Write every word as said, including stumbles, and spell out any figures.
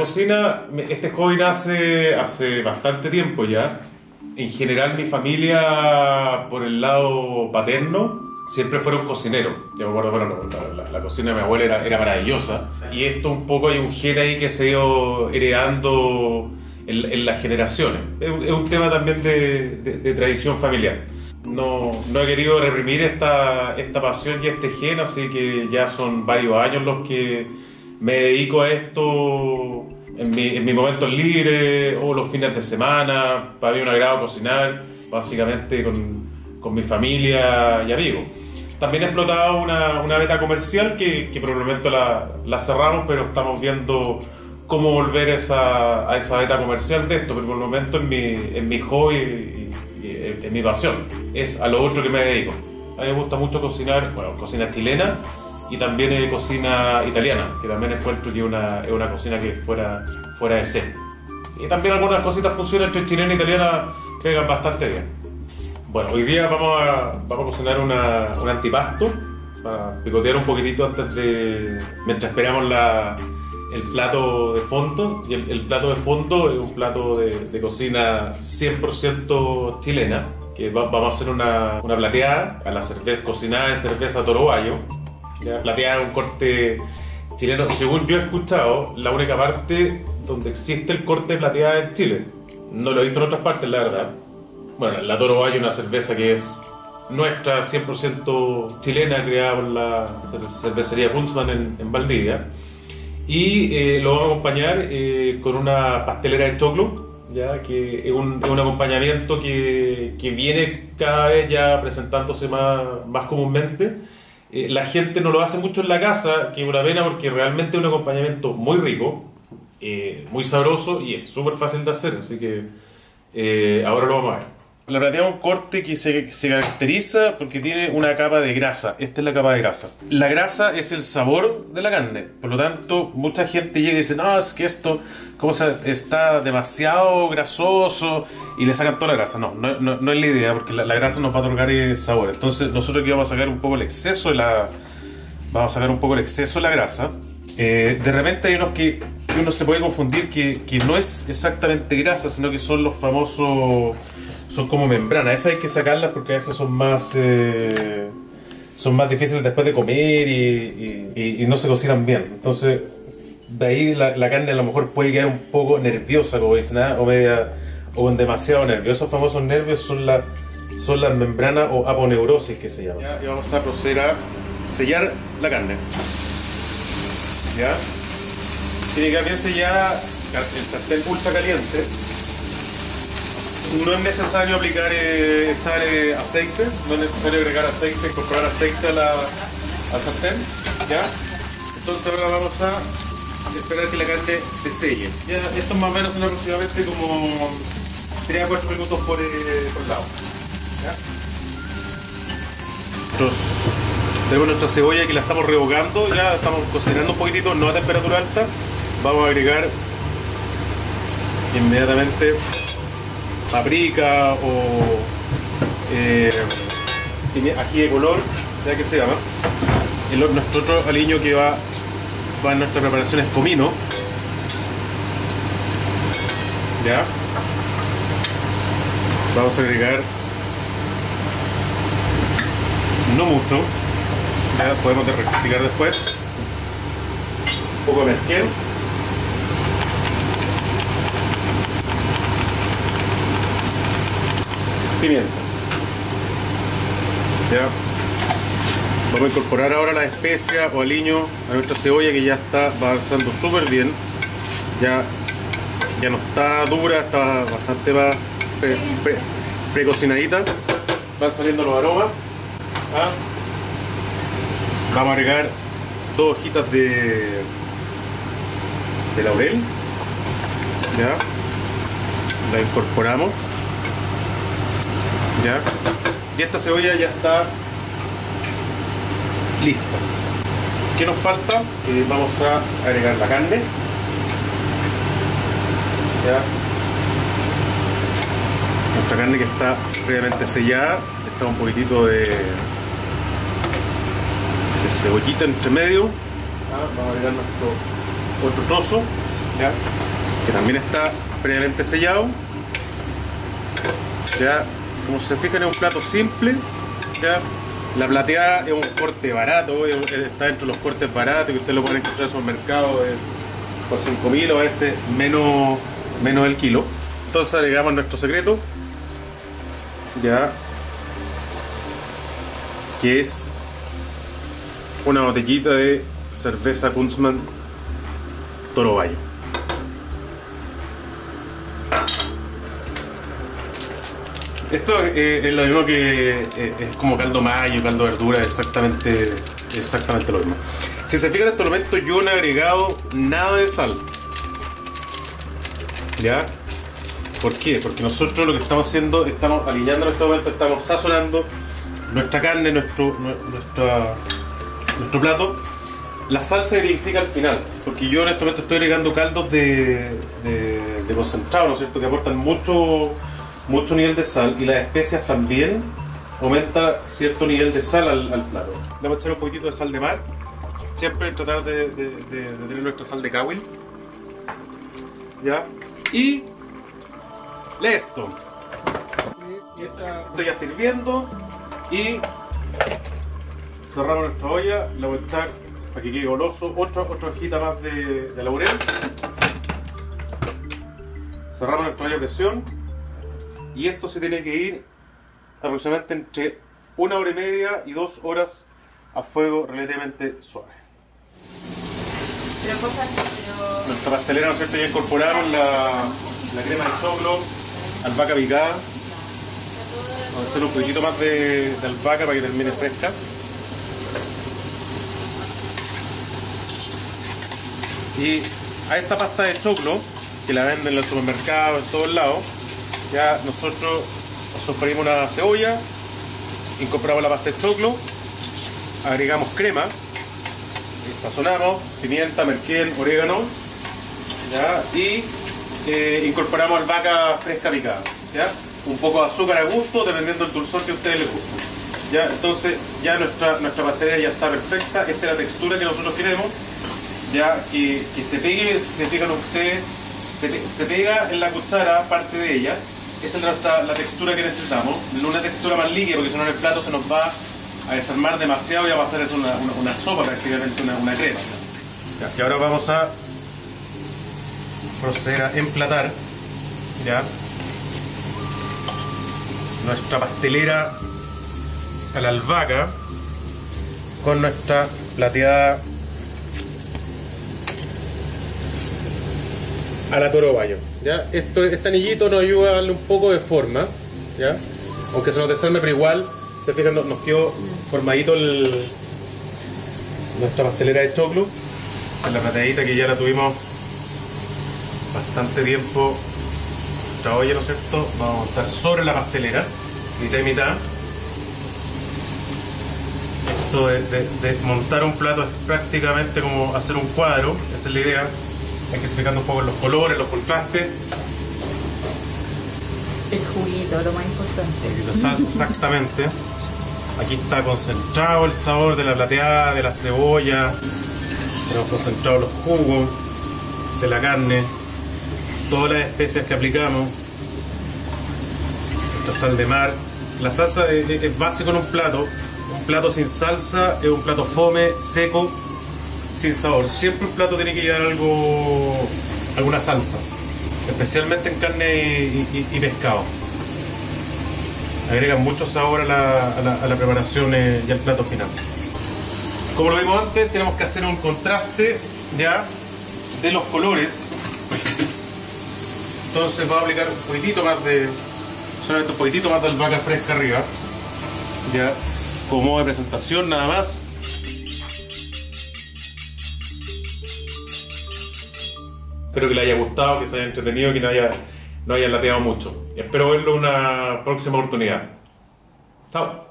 cocina, este hobby nace hace bastante tiempo ya. En general mi familia, por el lado paterno, siempre fueron cocineros. Yo me acuerdo, bueno, la, la, la cocina de mi abuela era, era maravillosa. Y esto un poco hay un gen ahí que se ha ido heredando en, en las generaciones. Es un, es un tema también de, de, de tradición familiar. No, no he querido reprimir esta, esta pasión y este gen, así que ya son varios años los que me dedico a esto en, mi, en mis momentos libres o los fines de semana. Para mí es un agrado cocinar, básicamente con, con mi familia y amigos. También he explotado una, una beta comercial que, que por el momento la, la cerramos, pero estamos viendo cómo volver esa, a esa beta comercial de esto, pero por el momento en mi, en mi hobby y, y en mi pasión, es a lo otro que me dedico. A mí me gusta mucho cocinar, bueno, cocina chilena y también eh, cocina italiana, que también encuentro que es una, es una cocina que fuera, fuera de serie. Y también algunas cositas funcionan entre chilena e italiana, pegan bastante bien. Bueno, hoy día vamos a, vamos a cocinar una, un antipasto, para picotear un poquitito antes de, mientras esperamos la, el plato de fondo. Y el, el plato de fondo es un plato de, de cocina cien por ciento chilena, que va, vamos a hacer una, una plateada a la cerveza, cocinada en cerveza Toro Bayo. Ya, plateada es un corte chileno, según yo he escuchado, la única parte donde existe el corte plateada en Chile. No lo he visto en otras partes, la verdad. Bueno, la Toro Bayo es una cerveza que es nuestra, cien por ciento chilena, creada por la cervecería Kunzman en, en Valdivia. Y eh, lo vamos a acompañar eh, con una pastelera de choclo, ya que es un, es un acompañamiento que, que viene cada vez ya presentándose más, más comúnmente. Eh, la gente no lo hace mucho en la casa, que es una pena porque realmente es un acompañamiento muy rico, eh, muy sabroso y es súper fácil de hacer, así que eh, ahora lo vamos a ver. La plateada es un corte que se, se caracteriza porque tiene una capa de grasa. Esta es la capa de grasa. La grasa es el sabor de la carne. Por lo tanto, mucha gente llega y dice, no, es que esto como se, está demasiado grasoso y le sacan toda la grasa. No, no, no, no es la idea, porque la, la grasa nos va a otorgar el sabor. Entonces nosotros aquí vamos a sacar un poco el exceso de la, vamos a sacar un poco el exceso de la grasa. Eh, de repente hay unos que, que uno se puede confundir que, que no es exactamente grasa, sino que son los famosos... son como membranas. Esas hay que sacarlas porque a veces son más eh, son más difíciles después de comer y, y, y, y no se cocinan bien. Entonces de ahí la, la carne a lo mejor puede quedar un poco nerviosa, como dicen, ¿eh? o media o con demasiado nervio. Esos famosos nervios son, la, son las membranas o aponeurosis que se llaman. Ya, y vamos a proceder a sellar la carne. Ya tiene que quedar bien sellada, el sartén ultra caliente. No es necesario aplicar, eh, echar eh, aceite, no es necesario agregar aceite, incorporar aceite a la, al sartén, ¿ya? Entonces ahora vamos a esperar que la carne se selle. Ya, esto más o menos son aproximadamente como tres a cuatro minutos por, eh, por lado, ¿ya? Nosotros tenemos nuestra cebolla que la estamos rehogando, ya estamos cocinando un poquitito, no a temperatura alta. Vamos a agregar inmediatamente paprika o eh, ají de color, ya que se llama. El, nuestro otro aliño que va, va en nuestra preparación es comino. Ya. Vamos a agregar no mucho, ya podemos rectificar después. Un poco de mezquel. Pimienta. Ya. Vamos a incorporar ahora la especia o aliño a nuestra cebolla, que ya está avanzando súper bien. Ya, ya no está dura, está bastante más pre, pre, precocinadita. Van saliendo los aromas. ¿Ah? Vamos a agregar dos hojitas de, de laurel. Ya. La incorporamos. ¿Ya? Y esta cebolla ya está lista. ¿Qué nos falta? Eh, vamos a agregar la carne. ¿Ya? Nuestra carne que está previamente sellada. Le echamos un poquitito de, de cebollita entre medio. ¿Ya? Vamos a agregar nuestro otro trozo. ¿ya? Que también está previamente sellado. Ya, como se fijan, es un plato simple. ¿Ya? La plateada es un corte barato, está dentro de los cortes baratos que usted lo puede encontrar en el supermercado por cinco mil o a veces menos, menos del kilo. Entonces agregamos nuestro secreto, ya, que es una botellita de cerveza Kunzmann Toro Bayo. Esto eh, es lo mismo que eh, es como caldo mayo, caldo de verdura, exactamente, exactamente lo mismo. Si se fijan, en este momento yo no he agregado nada de sal. ¿Ya? ¿Por qué? Porque nosotros lo que estamos haciendo, estamos alineando en este momento, estamos sazonando nuestra carne, nuestro, nuestra, nuestro plato. La sal se verifica al final, porque yo en este momento estoy agregando caldos de, de, de concentrado, ¿no es cierto? Que aportan mucho, mucho nivel de sal, y las especias también aumenta cierto nivel de sal al, al plato. Le vamos a echar un poquitito de sal de mar, siempre tratar de, de, de, de tener nuestra sal de Kawil, ¿ya? Y listo. Esto ya está hirviendo y cerramos nuestra olla. La voy a echar para que quede goloso otra, otra hojita más de, de laurel. Cerramos nuestra olla a presión y esto se tiene que ir aproximadamente entre una hora y media y dos horas a fuego relativamente suave. Pero cosas, pero... Nuestra pastelera, ¿no es cierto? Ya incorporamos la, la crema de choclo, albahaca picada. Vamos a hacer un poquitito más de, de albahaca para que termine fresca. Y a esta pasta de choclo, que la venden en los supermercados, en todos lados, ya nosotros sofreímos una cebolla, incorporamos la pasta de choclo, agregamos crema, sazonamos, pimienta, merquén, orégano, ¿ya? Y eh, incorporamos albahaca fresca picada, ¿ya? Un poco de azúcar a gusto, dependiendo del dulzor que a ustedes les guste, ¿ya? Entonces ya nuestra, nuestra pastelería ya está perfecta. Esta es la textura que nosotros queremos, ya, que, que se pegue, si se fijan ustedes, se, se pega en la cuchara parte de ella. Esa es nuestra, la textura que necesitamos, no una textura más líquida, porque si no en el plato se nos va a desarmar demasiado y va a pasar eso una, una, una sopa, prácticamente una, una crema. Ya, y ahora vamos a proceder a emplatar, ya, nuestra pastelera a la albahaca con nuestra plateada a la Toro Bayo, ¿ya? Esto, este anillito nos ayuda a darle un poco de forma, ¿ya? Aunque se nos desarme, pero igual, se fijan, nos, nos quedó formadito el, nuestra pastelera de choclo. En la plateadita que ya la tuvimos bastante tiempo, nuestra olla, ¿no es cierto? Vamos a montar sobre la pastelera, mitad y mitad. Esto de, de, de montar un plato es prácticamente como hacer un cuadro, esa es la idea. Hay que ir explicando un poco los colores, los contrastes. El juguito, lo más importante. El juguito de salsa, exactamente. Aquí está concentrado el sabor de la plateada, de la cebolla. Tenemos concentrado los jugos de la carne, todas las especias que aplicamos, nuestra sal de mar. La salsa es, es básico en un plato. Un plato sin salsa es un plato fome, seco, sin sabor. Siempre un plato tiene que llevar algo, alguna salsa, especialmente en carne y, y, y pescado. Agregan mucho sabor a la, a la, a la preparación eh, y al plato final. Como lo vimos antes, tenemos que hacer un contraste ya de los colores. Entonces vamos a aplicar un poquitito más de, solamente un poquitito más de albahaca fresca arriba, ya, como de presentación nada más. Espero que les haya gustado, que se haya entretenido, que no haya, no haya lateado mucho. Y espero verlo en una próxima oportunidad. Chao.